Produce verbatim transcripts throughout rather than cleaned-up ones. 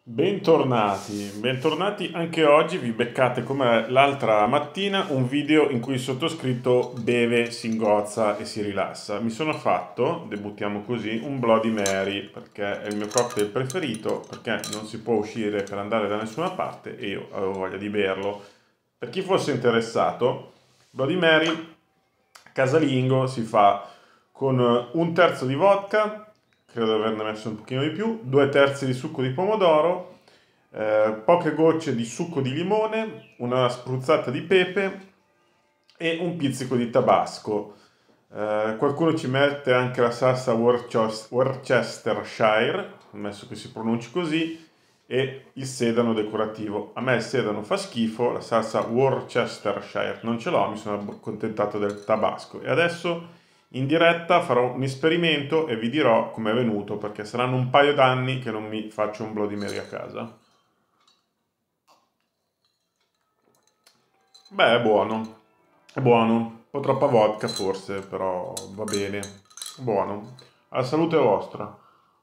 Bentornati, bentornati anche oggi. Vi beccate come l'altra mattina un video in cui il sottoscritto beve, si ingozza e si rilassa. Mi sono fatto, debuttiamo così, un Bloody Mary perché è il mio cocktail preferito, perché non si può uscire per andare da nessuna parte e io avevo voglia di berlo. Per chi fosse interessato, Bloody Mary casalingo si fa con un terzo di vodka, credo di averne messo un pochino di più, due terzi di succo di pomodoro, eh, poche gocce di succo di limone, una spruzzata di pepe e un pizzico di tabasco. Eh, qualcuno ci mette anche la salsa Worcest- Worcestershire, ammesso che si pronunci così, e il sedano decorativo. A me il sedano fa schifo, la salsa Worcestershire non ce l'ho, mi sono accontentato del tabasco. E adesso in diretta farò un esperimento e vi dirò com'è venuto, perché saranno un paio d'anni che non mi faccio un Bloody Mary a casa. Beh, è buono, è buono, un po' troppa vodka forse, però va bene, buono. Alla salute vostra.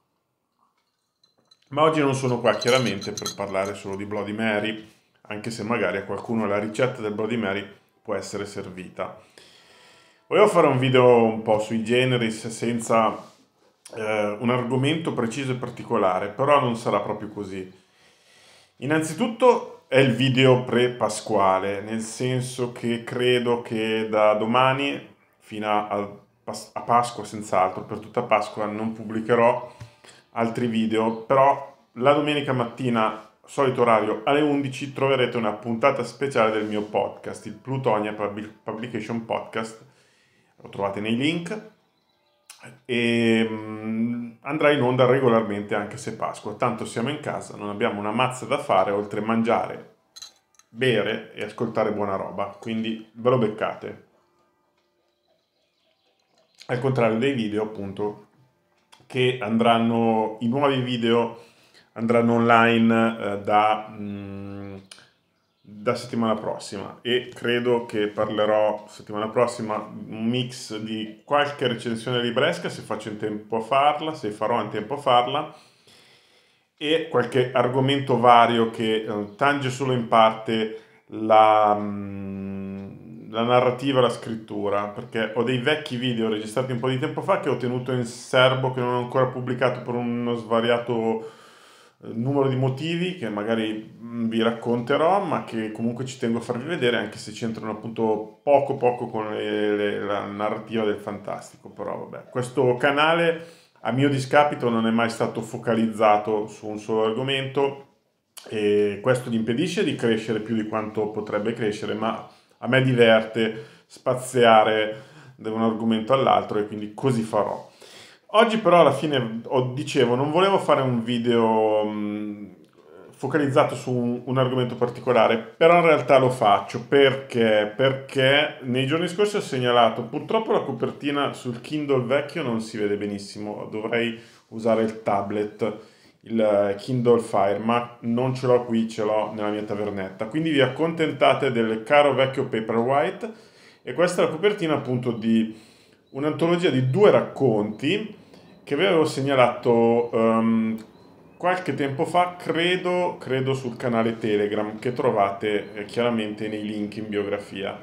Ma oggi non sono qua chiaramente per parlare solo di Bloody Mary, anche se magari a qualcuno la ricetta del Bloody Mary può essere servita. Volevo fare un video un po' sui generis senza eh, un argomento preciso e particolare, però non sarà proprio così. Innanzitutto è il video pre-pasquale, nel senso che credo che da domani fino a, a Pasqua, senz'altro, per tutta Pasqua non pubblicherò altri video, però la domenica mattina, solito orario alle undici, troverete una puntata speciale del mio podcast, il Plutonia Publication Podcast, lo trovate nei link, e um, andrà in onda regolarmente anche se Pasqua, tanto siamo in casa, non abbiamo una mazza da fare oltre a mangiare, bere e ascoltare buona roba, quindi ve lo beccate. Al contrario dei video, appunto, che andranno, i nuovi video andranno online eh, da, mh, da settimana prossima e credo che parlerò settimana prossima un mix di qualche recensione libresca se faccio in tempo a farla, se farò in tempo a farla, e qualche argomento vario che eh, tange solo in parte la, mh, la narrativa e la scrittura, perché ho dei vecchi video registrati un po' di tempo fa che ho tenuto in serbo, che non ho ancora pubblicato per uno svariato eh, numero di motivi che magari mh, vi racconterò, ma che comunque ci tengo a farvi vedere, anche se c'entrano appunto poco poco con le- le- la narrativa del fantastico. Però vabbè, questo canale a mio discapito non è mai stato focalizzato su un solo argomento e questo gli impedisce di crescere più di quanto potrebbe crescere, ma a me diverte spaziare da un argomento all'altro e quindi così farò. Oggi però alla fine, ho- dicevo, non volevo fare un video mh, focalizzato su un, un argomento particolare, però in realtà lo faccio perché? Perché nei giorni scorsi ho segnalato, purtroppo la copertina sul Kindle vecchio non si vede benissimo, dovrei usare il tablet, il Kindle Fire, ma non ce l'ho qui, ce l'ho nella mia tavernetta. Quindi vi accontentate del caro vecchio Paperwhite e questa è la copertina appunto di un'antologia di due racconti che vi avevo segnalato ehm, qualche tempo fa, credo, credo sul canale Telegram, che trovate eh, chiaramente nei link in biografia.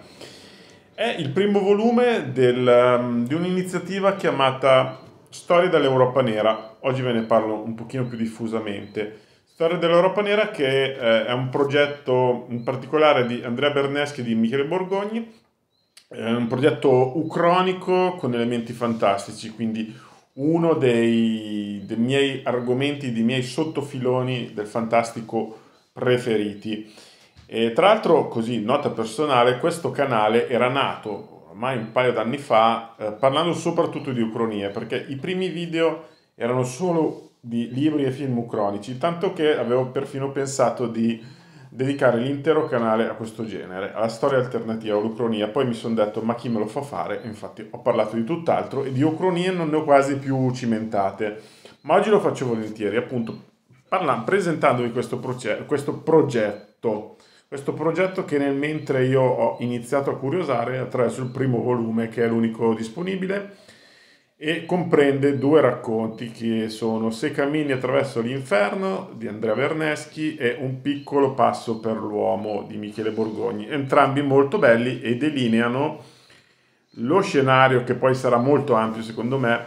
È il primo volume del, ehm, di un'iniziativa chiamata Storie dell'Europa Nera. Oggi ve ne parlo un pochino più diffusamente. Storia dell'Europa Nera, che eh, è un progetto in particolare di Andrea Berneschi e di Michele Borgogni, è un progetto ucronico con elementi fantastici, quindi uno dei, dei miei argomenti, dei miei sottofiloni del fantastico preferiti. E tra l'altro, così, nota personale, questo canale era nato ormai un paio d'anni fa eh, parlando soprattutto di ucronie, perché i primi video erano solo di libri e film ucronici, tanto che avevo perfino pensato di dedicare l'intero canale a questo genere, alla storia alternativa, all'ucronia. Poi mi sono detto, ma chi me lo fa fare? Infatti ho parlato di tutt'altro e di ucronie non ne ho quasi più cimentate. Ma oggi lo faccio volentieri, appunto, parla- presentandovi questo, proce- questo progetto. Questo progetto che nel mentre io ho iniziato a curiosare attraverso il primo volume, che è l'unico disponibile, e comprende due racconti che sono Se cammini attraverso l'inferno di Andrea Berneschi e Un piccolo passo per l'uomo di Michele Borgogni, entrambi molto belli e delineano lo scenario, che poi sarà molto ampio secondo me,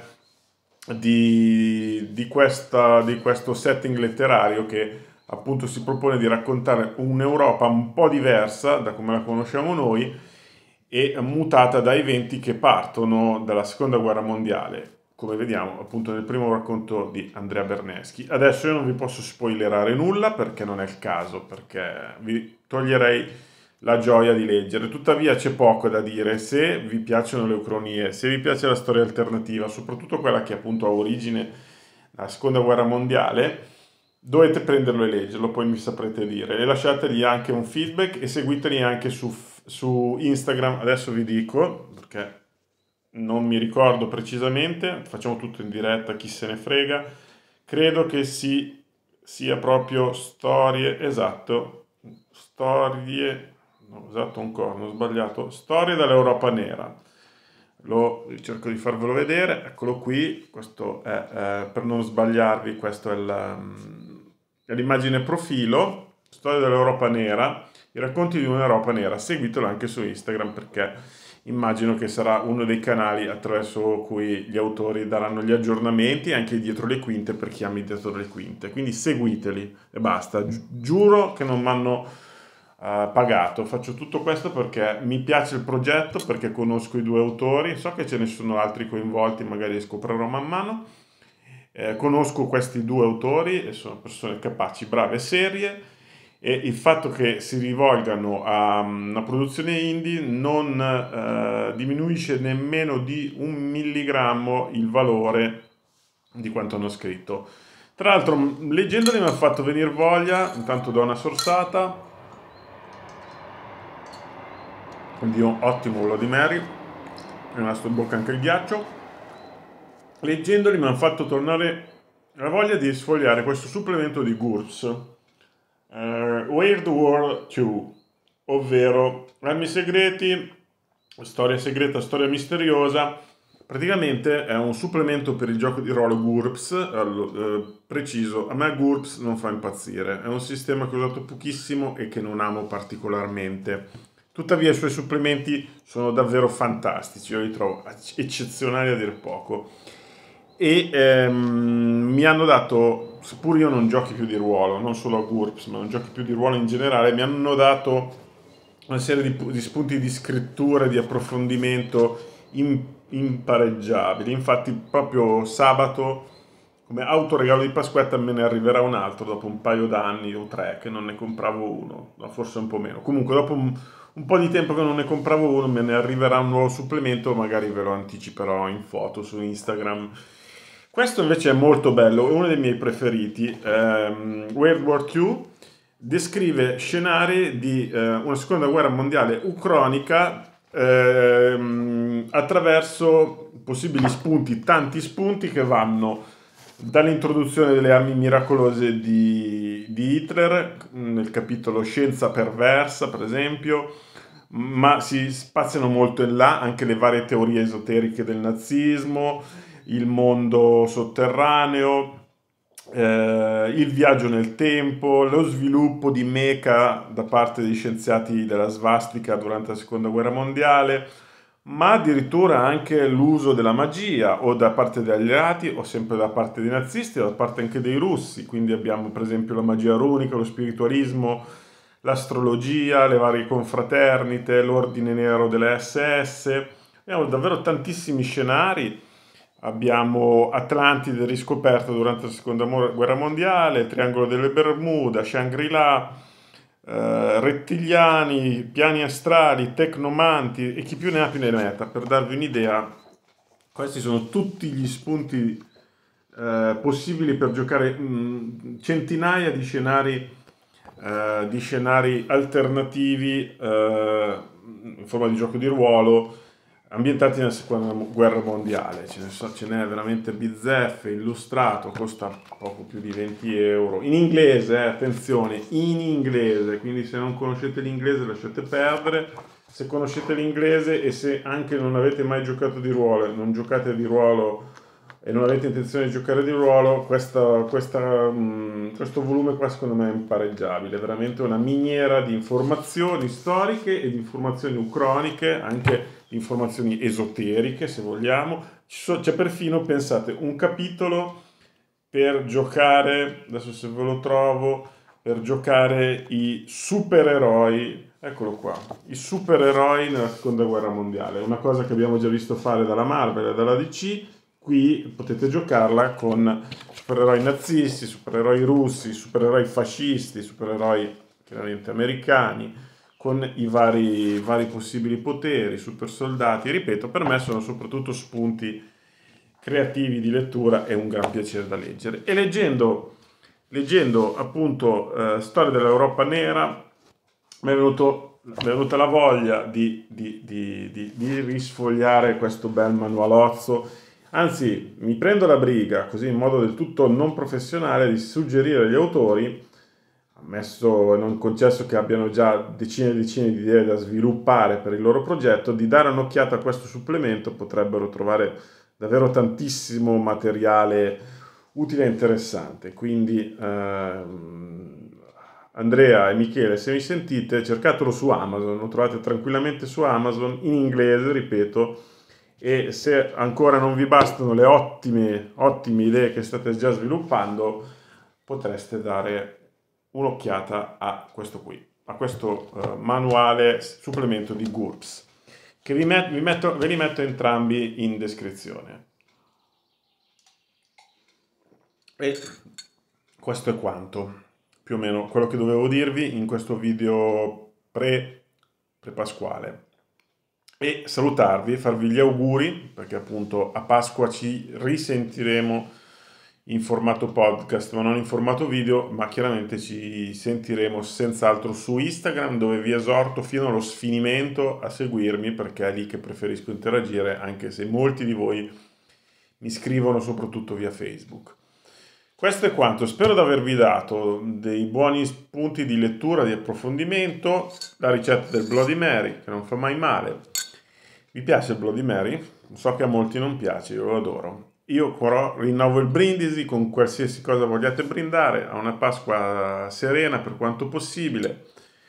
di, di, questa, di questo setting letterario che appunto si propone di raccontare un'Europa un po' diversa da come la conosciamo noi e mutata da eventi che partono dalla seconda guerra mondiale, come vediamo appunto nel primo racconto di Andrea Berneschi. Adesso io non vi posso spoilerare nulla perché non è il caso, perché vi toglierei la gioia di leggere. Tuttavia c'è poco da dire. Se vi piacciono le ucronie, se vi piace la storia alternativa, soprattutto quella che appunto ha origine dalla seconda guerra mondiale, dovete prenderlo e leggerlo, poi mi saprete dire. E lasciategli anche un feedback e seguiteli anche su, su Instagram. Adesso vi dico, perché non mi ricordo precisamente, facciamo tutto in diretta, chi se ne frega. Credo che si, sia proprio storie, esatto, storie, no, esatto, un corno, ho sbagliato, storie dall'Europa nera. Lo cerco di farvelo vedere, eccolo qui, questo è, eh, per non sbagliarvi, questo è la, è l'immagine profilo, storia dell'Europa nera, i racconti di un'Europa nera. Seguitelo anche su Instagram perché immagino che sarà uno dei canali attraverso cui gli autori daranno gli aggiornamenti anche dietro le quinte per chi ama i dietro le quinte, quindi seguiteli e basta. Gi- giuro che non mi hanno uh, pagato, faccio tutto questo perché mi piace il progetto, perché conosco i due autori, so che ce ne sono altri coinvolti, magari li scoprirò man mano. Eh, conosco questi due autori e sono persone capaci, brave e serie, e il fatto che si rivolgano a una produzione indie non eh, diminuisce nemmeno di un milligrammo il valore di quanto hanno scritto. Tra l'altro, leggendoli mi ha fatto venire voglia, intanto do una sorsata, quindi un ottimo Bloody Mary, è rimasto in bocca anche il ghiaccio. Leggendoli mi hanno fatto tornare la voglia di sfogliare questo supplemento di GURPS, uh, Weird World due, ovvero Armi segreti, storia segreta, storia misteriosa. Praticamente è un supplemento per il gioco di ruolo GURPS, eh, preciso, a me GURPS non fa impazzire, è un sistema che ho usato pochissimo e che non amo particolarmente. Tuttavia i suoi supplementi sono davvero fantastici, io li trovo eccezionali a dir poco. E ehm, mi hanno dato, seppur io non giochi più di ruolo, non solo a GURPS, ma non giochi più di ruolo in generale, mi hanno dato una serie di, di spunti di scrittura, di approfondimento in, impareggiabili. Infatti proprio sabato, come autoregalo di Pasquetta, me ne arriverà un altro dopo un paio d'anni o tre che non ne compravo uno, forse un po' meno. Comunque dopo un, un po' di tempo che non ne compravo uno, me ne arriverà un nuovo supplemento, magari ve lo anticiperò in foto su Instagram. Questo invece è molto bello, è uno dei miei preferiti. Um, World War due descrive scenari di eh, una seconda guerra mondiale ucronica ehm, attraverso possibili spunti, tanti spunti che vanno dall'introduzione delle armi miracolose di, di Hitler, nel capitolo Scienza perversa, per esempio, ma si spaziano molto in là anche le varie teorie esoteriche del nazismo, il mondo sotterraneo, eh, il viaggio nel tempo, lo sviluppo di mecha da parte degli scienziati della svastica durante la seconda guerra mondiale, ma addirittura anche l'uso della magia o da parte degli alleati o sempre da parte dei nazisti o da parte anche dei russi. Quindi abbiamo per esempio la magia runica, lo spiritualismo, l'astrologia, le varie confraternite, l'ordine nero delle S S. Abbiamo davvero tantissimi scenari. Abbiamo Atlantide riscoperta durante la seconda guerra mondiale, Triangolo delle Bermuda, Shangri-La, eh, rettiliani, piani astrali, tecnomanti e chi più ne ha più ne metta. Per darvi un'idea, questi sono tutti gli spunti eh, possibili per giocare mh, centinaia di scenari, eh, di scenari alternativi eh, in forma di gioco di ruolo ambientati nella seconda guerra mondiale. Ce ne so, ce n'è veramente bizzeffe, illustrato, costa poco più di venti euro, in inglese, eh, attenzione, in inglese, quindi se non conoscete l'inglese lasciate perdere, se conoscete l'inglese e se anche non avete mai giocato di ruolo, non giocate di ruolo e non avete intenzione di giocare di ruolo, questa, questa, mh, questo volume qua secondo me è impareggiabile, è veramente una miniera di informazioni storiche e di informazioni ucroniche, anche di informazioni esoteriche se vogliamo. C'è perfino, pensate, un capitolo per giocare, adesso se ve lo trovo, per giocare i supereroi, eccolo qua, i supereroi nella seconda guerra mondiale, una cosa che abbiamo già visto fare dalla Marvel e dalla D C. Qui potete giocarla con supereroi nazisti, supereroi russi, supereroi fascisti, supereroi chiaramente americani, con i vari, vari possibili poteri, super soldati. Ripeto, per me sono soprattutto spunti creativi di lettura e un gran piacere da leggere. E leggendo, leggendo appunto eh, Storia dell'Europa nera, mi è venuto mi è venuta la voglia di, di, di, di, di risfogliare questo bel manualozzo. Anzi, mi prendo la briga, così in modo del tutto non professionale, di suggerire agli autori, ammesso e non concesso che abbiano già decine e decine di idee da sviluppare per il loro progetto, di dare un'occhiata a questo supplemento. Potrebbero trovare davvero tantissimo materiale utile e interessante. Quindi ehm, Andrea e Michele, se mi sentite, cercatelo su Amazon, lo trovate tranquillamente su Amazon, in inglese, ripeto. E se ancora non vi bastano le ottime, ottime idee che state già sviluppando, potreste dare un'occhiata a questo qui, a questo uh, manuale supplemento di GURPS, che vi, met vi metto, ve li metto entrambi in descrizione. E questo è quanto, più o meno, quello che dovevo dirvi in questo video pre, pre-pasquale. E salutarvi, farvi gli auguri, perché appunto a Pasqua ci risentiremo in formato podcast, ma non in formato video, ma chiaramente ci sentiremo senz'altro su Instagram, dove vi esorto fino allo sfinimento a seguirmi, perché è lì che preferisco interagire, anche se molti di voi mi scrivono soprattutto via Facebook. Questo è quanto, spero di avervi dato dei buoni spunti di lettura, di approfondimento, la ricetta del Bloody Mary, che non fa mai male. Vi piace il Bloody Mary? So che a molti non piace, io lo adoro. Io però rinnovo il brindisi con qualsiasi cosa vogliate brindare, a una Pasqua serena per quanto possibile,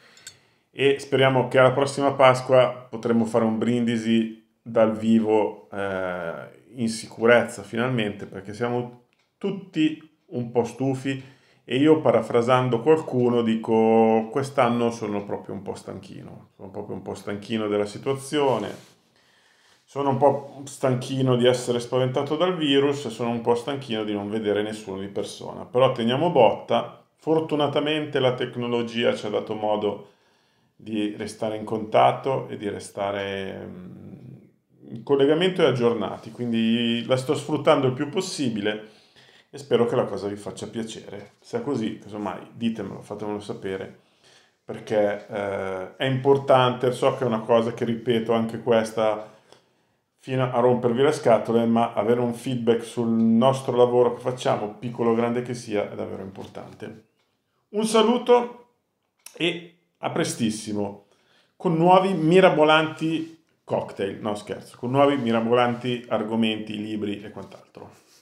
e speriamo che alla prossima Pasqua potremo fare un brindisi dal vivo eh, in sicurezza finalmente, perché siamo tutti un po' stufi e io, parafrasando qualcuno, dico: quest'anno sono proprio un po' stanchino, sono proprio un po' stanchino della situazione. Sono un po' stanchino di essere spaventato dal virus e sono un po' stanchino di non vedere nessuno di persona. Però teniamo botta. Fortunatamente la tecnologia ci ha dato modo di restare in contatto e di restare in collegamento e aggiornati. Quindi la sto sfruttando il più possibile e spero che la cosa vi faccia piacere. Se è così, casomai ditemelo, fatemelo sapere, perché eh, è importante. So che è una cosa che ripeto anche questa fino a rompervi le scatole, ma avere un feedback sul nostro lavoro che facciamo, piccolo o grande che sia, è davvero importante. Un saluto e a prestissimo, con nuovi mirabolanti cocktail, no scherzo, con nuovi mirabolanti argomenti, libri e quant'altro.